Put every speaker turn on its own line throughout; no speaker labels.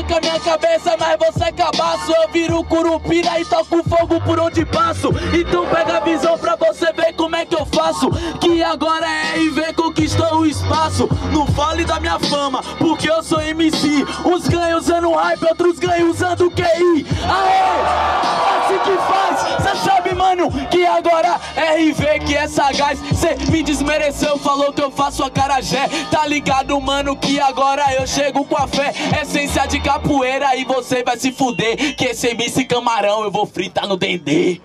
arranca minha cabeça, mas você é cabaço. Eu viro curupira e toco fogo por onde passo. Então pega a visão pra você ver como é que eu faço. Que agora é RV conquistou o espaço. Não fale da minha fama, porque eu sou MC. Uns ganham usando hype, outros ganham usando QI. Aê, assim que faz. Cê sabe, mano, que agora RV que é sagaz. Cê me desmereceu, falou que eu faço acarajé. Tá ligado, mano, que agora eu chego com a fé. Essência de capoeira e você vai se fuder. Que esse MC camarão eu vou fritar no dendê.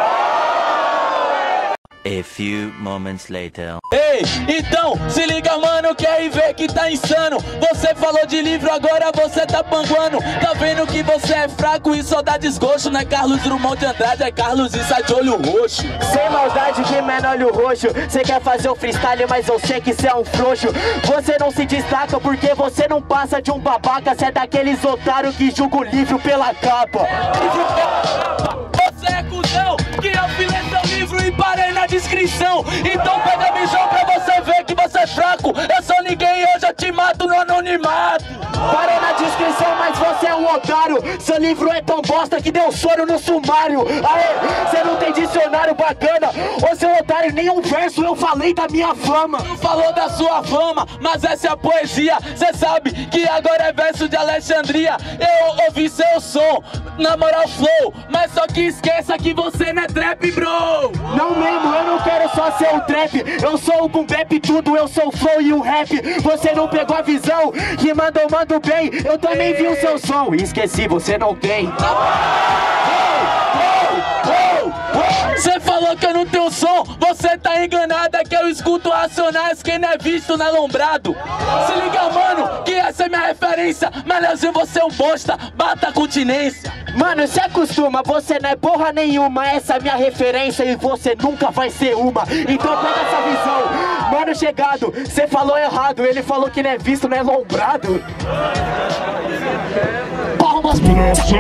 A few moments later.
Ei, então, se liga, mano, que RV que tá insano. Você falou de livro, agora você tá panguando. Tá vendo que você é fraco e só dá desgosto. Não é Carlos Drummond de Andrade, é Carlos Issa de olho roxo.
Sem maldade, que menor olho roxo. Cê quer fazer o freestyle, mas eu sei que cê é um frouxo. Você não se destaca porque você não passa de um babaca. Cê é daqueles otários que julga o livro pela capa.
Você é cuzão, que eu filei seu livro e parei na descrição. Então pega a visão pra você ver que você é fraco. Eu sou ninguém, eu já te mato no anonimato.
Parei na descrição, mas você é um otário. Seu livro é tão bosta que deu soro no sumário. Aê, você não tem dicionário bacana. Ô seu otário, nem um verso eu falei da minha fama.
Não falou da sua fama, mas essa é a poesia. Cê sabe que agora é verso de Alexandria. Eu ouvi seu som, na moral flow. Mas só que esqueça que você não é trap, bro.
Não mesmo, eu não quero só ser o trap. Eu sou o boom bap tudo, eu sou o flow e o rap. Você não pegou a visão, rimando eu mando bem. Eu também vi o seu som, esqueci, você não tem.
Você falou que eu não tenho som, você tá enganado. É que eu escuto Racionais, quem não é visto não é lombrado. Se liga, mano, que essa é minha referência. Mas Leozinho, você é um bosta, bata a continência.
Mano, se acostuma, você não é porra nenhuma. Essa é minha referência e você nunca vai ser uma. Então pega essa visão. Mano chegado, você falou errado. Ele falou que não é visto, não é lombrado. Palmas pro nosso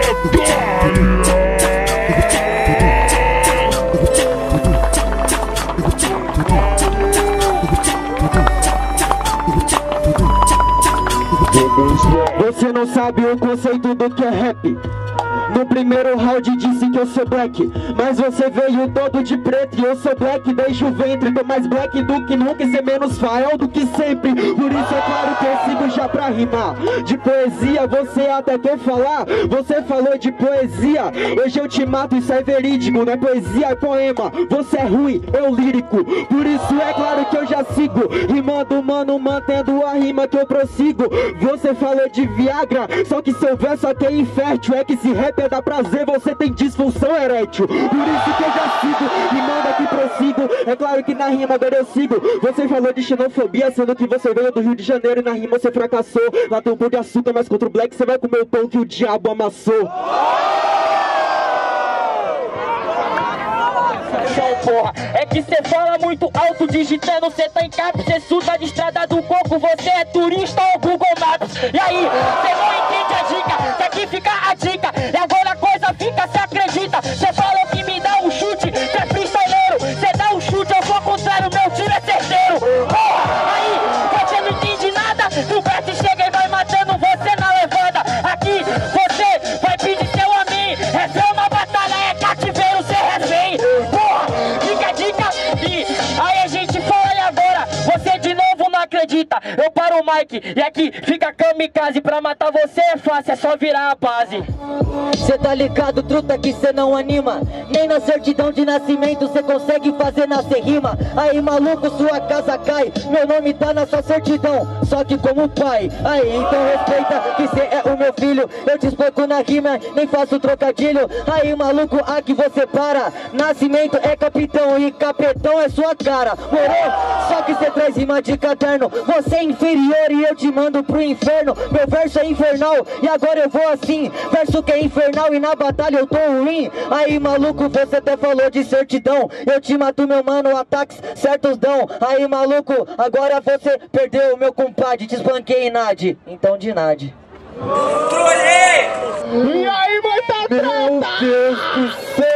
Você não sabe o conceito do que é rap. No primeiro round disse que eu sou black, mas você veio todo de preto e eu sou black desde o ventre. Tô mais black do que nunca e ser menos fael do que sempre. Por isso é claro que eu sigo já pra rimar. De poesia você até quer falar. Você falou de poesia, hoje eu te mato, isso é verídico. Não é poesia, é poema. Você é ruim, eu lírico. Por isso é claro que eu já sigo rimando, mano, mantendo a rima que eu prossigo. Você falou de Viagra, só que seu verso aqui é infértil. É que se rap é dar prazer, você tem disfunção erétil. Por isso que eu já sigo, rimando aqui prossigo. É claro que na rima agora eu sigo. Você falou de xenofobia, sendo que você veio do Rio de Janeiro e na rima você fracassou. Lá tem um pão de açúcar, mas contra o black você vai comer o pão que o diabo amassou. Porra, é que cê fala muito alto digitando, cê tá em cap, cê suda de estrada do coco, você é turista ou Google Maps. E aí, cê não entende a dica, daqui fica a dica, e agora a coisa fica, cê acredita. Cê falou que me dá um chute, cê é freestyleiro, cê dá um chute, eu sou contrário, meu tiro é certeiro. Porra, aí, você não entende nada, o Bert chega e vai matando você na levada. Aqui, você vai pedir seu amém, essa é uma batalha, é cativeiro, cê refém. Aí a gente fala e agora, você de novo não acredita. Eu paro o mic e aqui fica kamikaze. Pra matar você é fácil, é só virar a base. Cê tá ligado, truta, que cê não anima. Nem na certidão de nascimento cê consegue fazer nascer rima. Aí maluco, sua casa cai, meu nome tá na sua certidão, só que como pai. Aí então respeita que cê é o meu filho. Eu te explico na rima, nem faço trocadilho. Aí maluco, aqui você para. Nascimento é capitão e capetão é sua cara. Morou? Só que cê traz rima de caderno. Você é inferior e eu te mando pro inferno. Meu verso é infernal e agora eu vou assim. Verso que é infernal e na batalha eu tô ruim. Aí maluco, você até falou de certidão. Eu te mato, meu mano, ataques certos dão. Aí maluco, agora você perdeu, meu compadre. Te espanquei, Nad. Então de nada.
Trolhei!
E aí, muita treta! Meu Deus do céu!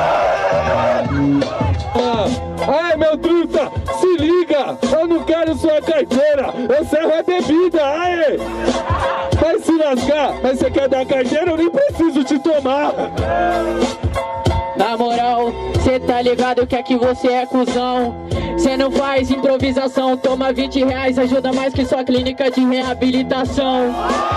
Ai, meu truta, se liga! Eu não quero sua
ajuda, aê! Vai se lascar, mas você quer dar carteira, eu nem preciso te tomar.
Na moral, cê tá ligado que aqui você é cuzão. Cê não faz improvisação, toma 20 reais, ajuda mais que sua clínica de reabilitação.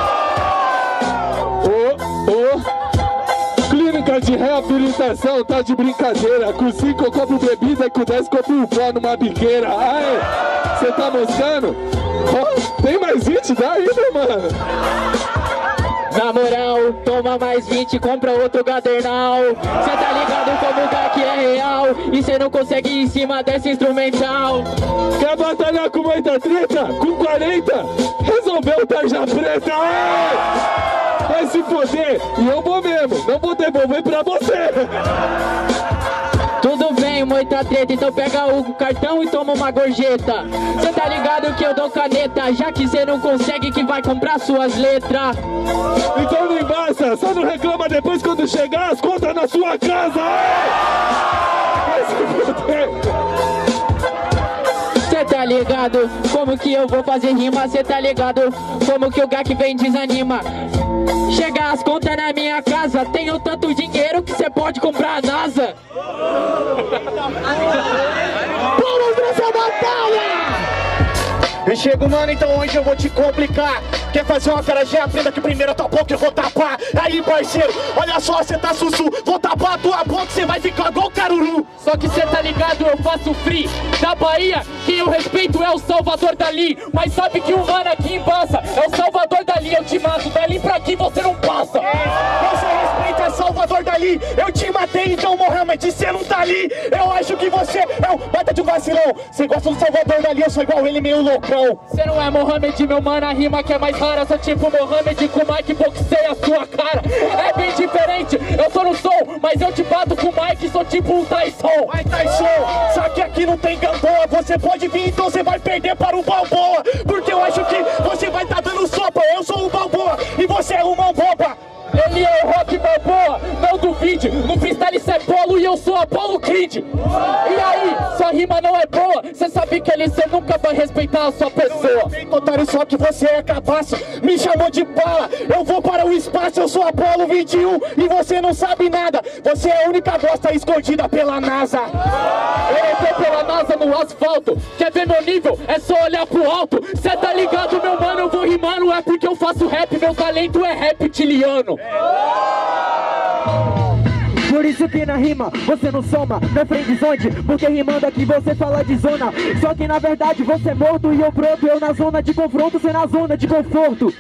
Clínica de reabilitação, tá de brincadeira. Com 5 eu compro bebida e com 10 compro um pó numa biqueira. Aê, cê tá moscando? Oh, tem mais 20 daí, meu mano?
Na moral, toma mais 20, compra outro gadernal. Cê tá ligado como o GAC é real e cê não consegue ir em cima dessa instrumental.
Quer batalhar com muita treta? Com 40, resolveu tarja preta. Vai se foder, e eu vou mesmo, não vou devolver pra você.
Tudo bem, muita treta, então pega o cartão e toma uma gorjeta. Cê tá ligado que eu dou caneta, já que cê não consegue que vai comprar suas letras.
Então não embaça, só não reclama depois quando chegar as contas na sua casa. Vai se foder.
Cê tá ligado como que eu vou fazer rima, cê tá ligado como que o GAC vem desanima. Chega as contas na minha casa, tenho tanto dinheiro que cê pode comprar a NASA. Vamos nessa batalha!
Eu chego, mano, então hoje eu vou te complicar. Quer fazer uma acarajé? Aprenda que primeiro a tua boca eu vou tapar. Aí, parceiro, olha só, cê tá sussu. Vou tapar a tua boca, cê vai ficar igual caruru.
Só que cê tá ligado, eu faço free. Da Bahia, quem eu respeito é o Salvador Dali. Mas sabe que o mano aqui embaça é o Salvador Dali, eu te mato. Dali pra aqui você não passa.
Você respeita Salvador Dali, eu te matei, então Mohamed, cê não tá ali. Eu acho que você é um baita de um vacilão. Cê gosta do Salvador Dali, eu sou igual ele, meio loucão.
Cê não é Mohamed, meu mano, a rima que é mais rara. Sou tipo Mohamed com o Mike, boxei a sua cara. É bem diferente, eu tô no som, mas eu te bato com o Mike, sou tipo um Tyson.
Vai, Tyson, só que aqui não tem Gamboa. Você pode vir, então você vai perder para o Balboa. Porque eu acho que você vai tá dando sopa. Eu sou o Balboa e você é uma boba.
Ele é o Rock Balboa, não duvide. No freestyle cê é Polo e eu sou Apollo Creed. E aí, sua rima não é boa. Cê sabe que ele cê nunca vai respeitar a sua pessoa.
Otário, só que você é cabaço. Me chamou de bala, eu vou para o espaço. Eu sou Apollo 21 e você não sabe nada. Você é a única bosta escondida pela NASA.
Eu entrei pela NASA no asfalto. Quer ver meu nível? É só olhar pro alto. Cê tá ligado, meu mano, eu vou rimando. É porque eu faço rap, meu talento é reptiliano.
Por isso que na rima você não soma, não é friendzone, porque rimando aqui você fala de zona. Só que na verdade você é morto e eu broto, eu na zona de confronto, você na zona de conforto.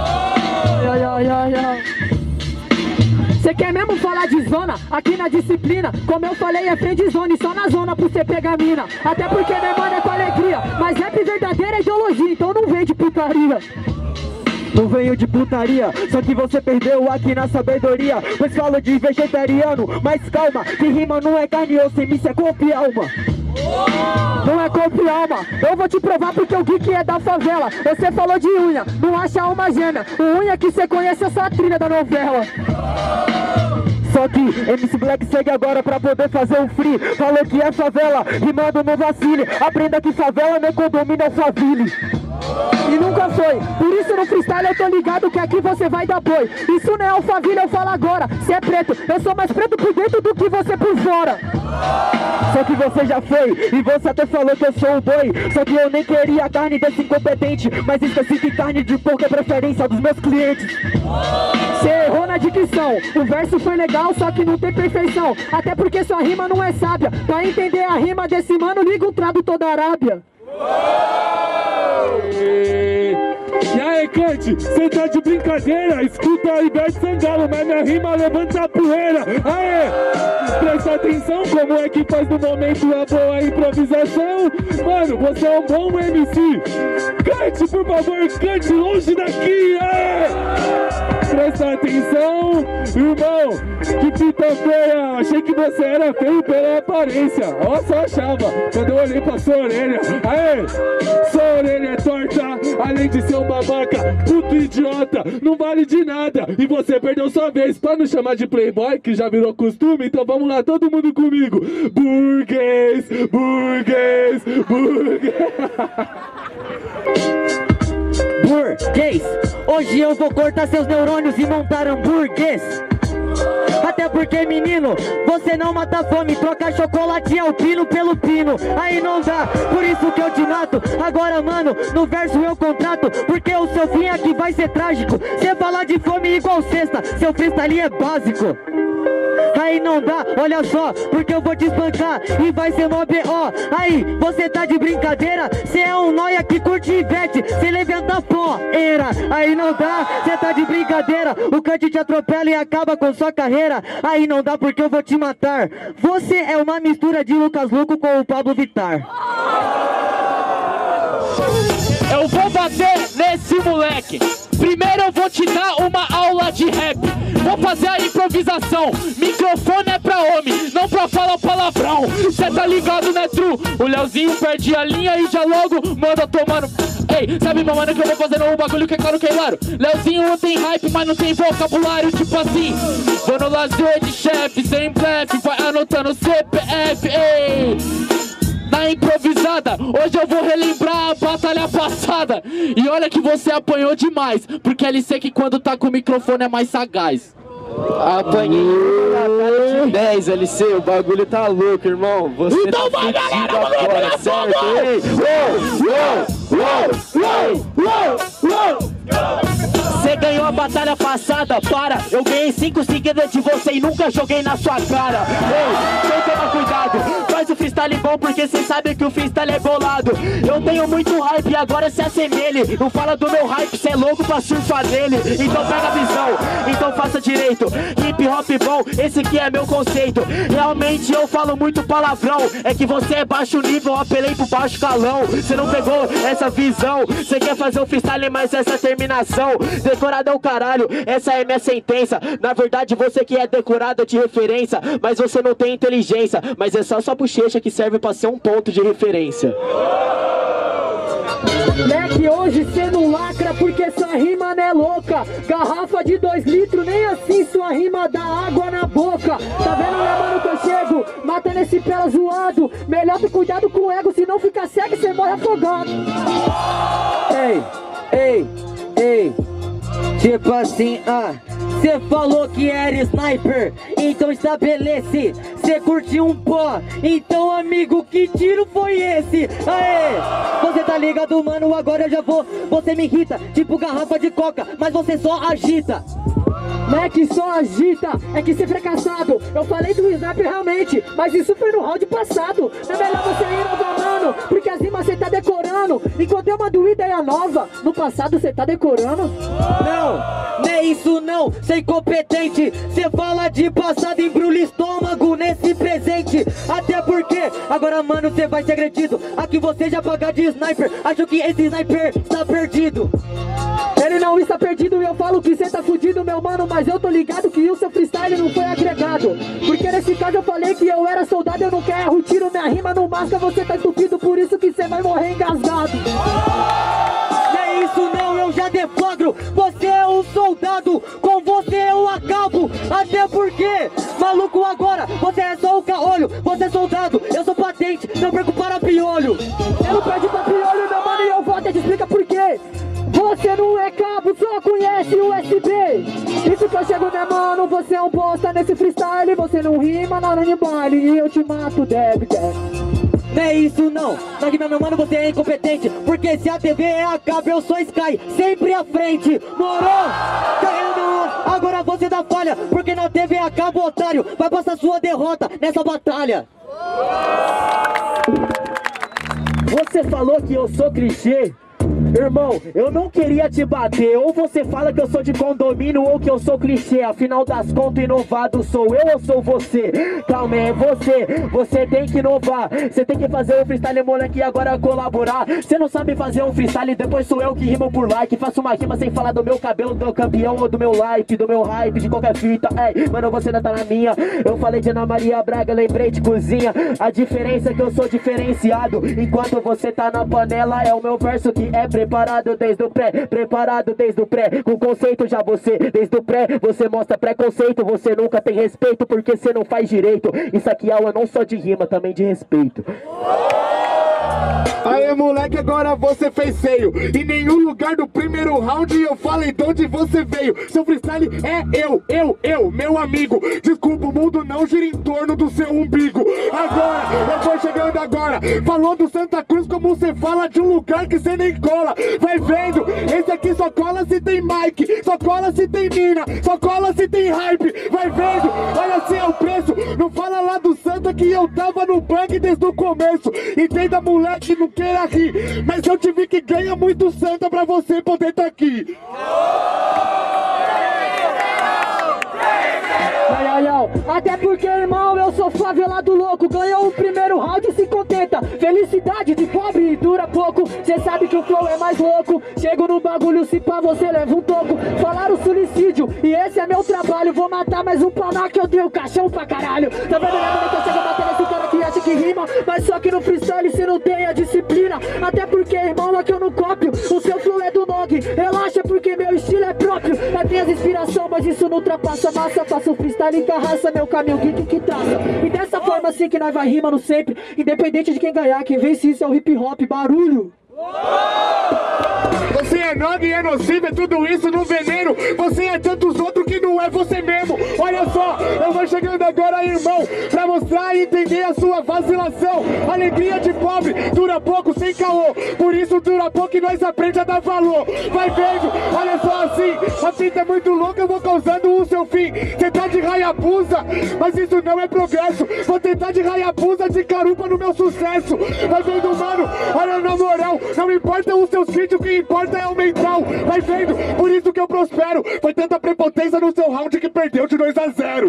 Cê quer mesmo falar de zona? Aqui na disciplina, como eu falei, é friendzone, só na zona pra você pegar mina. Até porque meu mano é com alegria, mas rap verdadeira é ideologia, então não vem de putaria. Não venho de putaria, só que você perdeu aqui na sabedoria. Pois falo de vegetariano, mas calma, que rima não é carne ou isso é corpo e alma. Não é corpo e alma, eu vou te provar porque o geek é da favela. Você falou de unha, não acha uma gêmea. O unha que você conhece é só a trilha da novela. Só que MC Black segue agora pra poder fazer o free. Falou que é favela, rimando no vacile. Aprenda que favela não é condomínio, é faville. E nunca foi, por isso no freestyle eu tô ligado que aqui você vai dar boi. Isso não é alfaville, eu falo agora. Cê é preto, eu sou mais preto por dentro do que você por fora. Só que você já foi, e você até falou que eu sou o boi. Só que eu nem queria carne desse incompetente, mas esqueci que carne de porco é preferência dos meus clientes. Cê errou na dicção, o verso foi legal, só que não tem perfeição. Até porque sua rima não é sábia. Pra entender a rima desse mano, liga um tradutor da Arábia.
E aí, Cante, cê tá de brincadeira? Escuta a Ivete Sangalo, mas minha rima levanta a poeira. Aê, presta atenção como é que faz no momento a boa improvisação. Mano, você é um bom MC. Cante, por favor, cante longe daqui. Aê, presta atenção, irmão. Que fita feia, achei que você era feio pela aparência. Ó, só achava, quando eu olhei pra sua orelha. Aê, sua orelha é torta, além de ser um babaca, puto idiota, não vale de nada. E você perdeu sua vez pra não chamar de playboy, que já virou costume. Então vamos lá, todo mundo comigo. Burguês, burguês, burguês.
burguês. Hoje eu vou cortar seus neurônios e montar hambúrgueres. Até porque, menino, você não mata fome, troca chocolate alpino pelo pino. Aí não dá, por isso que eu te mato. Agora, mano, no verso eu contrato, porque o seu fim aqui vai ser trágico. Cê falar de fome igual cesta, seu freestyle é básico. Aí não dá, olha só, porque eu vou te espancar e vai ser mó B.O. Aí, você tá de brincadeira, cê é um nóia que curte Ivete, cê levanta poeira. Aí não dá, cê tá de brincadeira, o Cante te atropela e acaba com sua carreira. Aí não dá porque eu vou te matar. Você é uma mistura de Lucas Luco com o Pablo Vittar.
Eu vou bater nesse moleque. Primeiro eu vou te dar uma aula de rap. Vou fazer a improvisação. Microfone é pra homem, não pra falar palavrão. Cê tá ligado, né, true? O Leozinho perde a linha e já logo manda tomando. Ei, sabe, meu mano, que eu vou fazendo um bagulho que é claro que é hilário. Leozinho não tem hype, mas não tem vocabulário. Tipo assim, vou no lazer de chefe, sem blefe, vai anotando CPF, ei. Na improvisada, hoje eu vou relembrar a batalha passada. E olha que você apanhou demais, porque LC que quando tá com o microfone é mais sagaz.
Apanhei na cara de 10, LC, o bagulho tá louco, irmão. Você então tá vai, galera, agora, certo?
Você ganhou a batalha passada, para. Eu ganhei 5 seguidas de você e nunca joguei na sua cara. Ei, então toma cuidado, faz o freestyle bom porque cê sabe que o freestyle é bolado. Eu tenho muito hype e agora se assemelhe. Não fala do meu hype, cê é louco pra surfar nele. Então pega a visão, então faça direito. Hip hop bom, esse aqui é meu conceito. Realmente eu falo muito palavrão. É que você é baixo nível, eu apelei pro baixo calão. Cê não pegou essa visão. Cê quer fazer o freestyle, mas essa terminação. Decorado é o caralho, essa é minha sentença. Na verdade você que é decorado de referência, mas você não tem inteligência. Mas é só sua bochecha que serve pra ser um ponto de referência.
Moleque, hoje cê não lacra porque sua rima não é louca. Garrafa de 2 litros, nem assim sua rima dá água na boca. Tá vendo, né, mano, que eu chego? Mata nesse pela zoado. Melhor ter cuidado com o ego, senão fica cego e cê morre afogado.
Ei, tipo assim, cê falou que era sniper, então estabelece. Cê curtiu um pó, então amigo, que tiro foi esse? Aê, você tá ligado, mano, agora eu já vou. Você me irrita, tipo garrafa de coca, mas você só agita.
Não é que só agita, é que ser fracassado. Eu falei do sniper realmente, mas isso foi no round passado. É melhor você ir nova, mano, porque as rimas cê tá decorando. Enquanto eu mando ideia nova, no passado cê tá decorando.
Não é isso não, cê é incompetente. Cê fala de passado, embrulha estômago nesse presente. Até porque, agora mano, cê vai ser agredido. Aqui você já paga de sniper, acho que esse sniper tá perdido.
Ele não está perdido e eu falo que cê tá fudido, meu mano, mas eu tô ligado que o seu freestyle não foi agregado. Porque nesse caso eu falei que eu era soldado, eu não quero tiro, minha rima não basta, você tá entupido, por isso que cê vai morrer engasgado.
Não é isso não, eu já deflagro, você é um soldado, com você eu acabo. Até porque, maluco, agora, você é só o caolho, você é soldado, eu sou patente, não perco para piolho.
Eu não perdi pra piolho, meu mano, e eu vou até te explicar por quê. Você não é cabo, só conhece USB. Isso que eu chego, né, mano? Você é um bosta nesse freestyle. Você não rima na de baile e eu te mato, deve.
Não é isso não, na rima, meu mano, você é incompetente. Porque se a TV é a cabo, eu sou Sky, sempre à frente. Morou? Agora você dá falha, porque na TV é a cabo, otário. Vai passar sua derrota nessa batalha.
Você falou que eu sou clichê. Irmão, eu não queria te bater. Ou você fala que eu sou de condomínio ou que eu sou clichê. Afinal das contas, inovado sou eu ou sou você? Calma, é você. Você tem que inovar. Você tem que fazer um freestyle, moleque, e agora colaborar. Você não sabe fazer um freestyle, depois sou eu que rimo por like. Faço uma rima sem falar do meu cabelo, do campeão ou do meu like, do meu hype, de qualquer fita. Ei, mano, você não tá na minha. Eu falei de Ana Maria Braga, lembrei de cozinha. A diferença é que eu sou diferenciado. Enquanto você tá na panela, é o meu verso que é preparado desde o pré, preparado desde o pré. Com conceito já você, desde o pré, você mostra preconceito. Você nunca tem respeito porque você não faz direito. Isso aqui é aula não só de rima, também de respeito.
Aê moleque, agora você fez feio. Em nenhum lugar do primeiro round eu falei de onde você veio. Seu freestyle é eu, meu amigo. Desculpa, o mundo não gira em torno do seu umbigo. Agora, eu vou chegando agora. Falou do Santa Cruz como você fala de um lugar que você nem cola. Vai vendo, esse aqui só cola se tem mic, só cola se tem mina, só cola se tem hype. Vai vendo, olha assim é o preço. Não fala lá do Santa que eu tava no bang desde o começo. Entenda moleque, não queira rir, mas eu tive que ganhar muito Santa pra você poder tá aqui.
Até porque, irmão, eu sou favelado louco. Ganhou o primeiro round e se contenta. Felicidade de pobre e dura pouco. Cê sabe que o flow é mais louco. Chego no bagulho, se pá, você leva um toco. Falaram suicídio e esse é meu trabalho. Vou matar mais um paná que eu tenho caixão pra caralho. Tá vendo, né, que eu chego batendo esse cara que acha que rima, mas só que no freestyle cê não tem a disciplina. Até porque, irmão, aqui eu não cópio. O seu flow é do Nog. Relaxa porque meu estilo é próprio. Eu tenho as inspirações, mas isso não ultrapassa massa. Faço freestyle em carraça, meu caminho que traça. E dessa forma assim que nós vai rimando sempre. Independente de quem ganhar, quem vence isso é o hip hop, barulho.
Você é Nog e é nocivo, é tudo isso no veneno. Você é tantos outros que não é você mesmo. Olha só, eu vou chegando agora, irmão, pra mostrar e entender a sua vacilação. Alegria de pobre dura pouco sem caô. Por isso dura pouco e nós aprende a dar valor. Vai vendo, olha só assim, a fita é muito louca, eu vou causando o seu fim. Você tá de Hayabusa, mas isso não é progresso. Vou tentar de Hayabusa, de carupa no meu sucesso. Vai vendo, mano, olha na moral, não importa os seus vídeos, o que importa é o mental. Vai vendo, por isso que eu prospero. Foi tanta prepotência no seu round que perdeu de 2-0.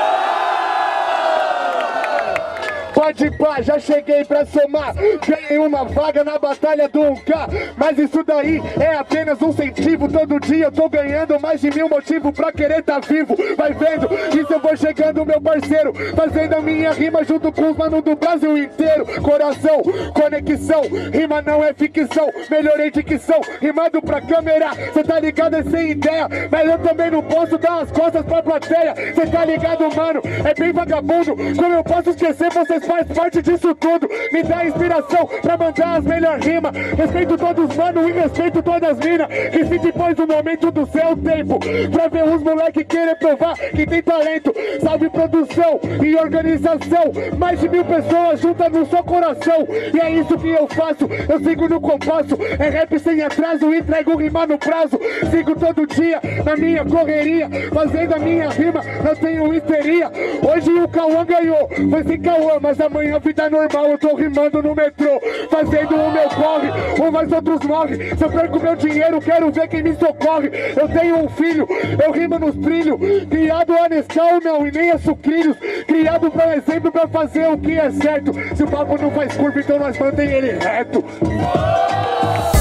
Pode pá, já cheguei pra somar. Ganhei uma vaga na batalha do 1K. Mas isso daí é apenas um incentivo. Todo dia eu tô ganhando mais de 1000 motivos pra querer tá vivo. Vai vendo, isso eu vou chegando, meu parceiro, fazendo a minha rima junto com os manos do Brasil inteiro. Coração, conexão, rima não é ficção. Melhorei dicção, rimando pra câmera. Cê tá ligado, é sem ideia, mas eu também não posso dar as costas pra plateia. Cê tá ligado, mano, é bem vagabundo. Como eu posso esquecer, vocês faz parte disso tudo. Me dá inspiração pra mandar as melhores rimas. Respeito todos, mano, e respeito todas as minas. Que se depois do momento do seu tempo, pra ver os moleque querer provar que tem talento. Salve produção e organização. Mais de 1000 pessoas juntas no seu coração. E é isso que eu faço, eu sigo no compasso. É rap sem atraso, entrego rima no prazo. Sigo todo dia na minha correria, fazendo a minha rima, eu tenho histeria. Hoje o Cauã ganhou, foi sem Cauã, mas amanhã vida normal, eu tô rimando no metrô, fazendo o meu corre, ou mais outros morrem. Se eu perco meu dinheiro, quero ver quem me socorre. Eu tenho um filho, eu rimo nos trilhos, criado a Nescau não, e nem a sucrilhos, criado pra exemplo pra fazer o que é certo. Se o papo não faz curva, então nós mantém ele reto.